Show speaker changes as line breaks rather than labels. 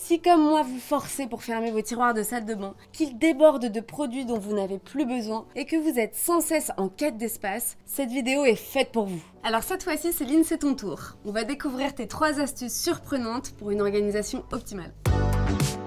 Si comme moi vous forcez pour fermer vos tiroirs de salle de bain, qu'ils débordent de produits dont vous n'avez plus besoin et que vous êtes sans cesse en quête d'espace, cette vidéo est faite pour vous. Alors cette fois-ci Céline, c'est ton tour. On va découvrir tes 3 astuces surprenantes pour une organisation optimale.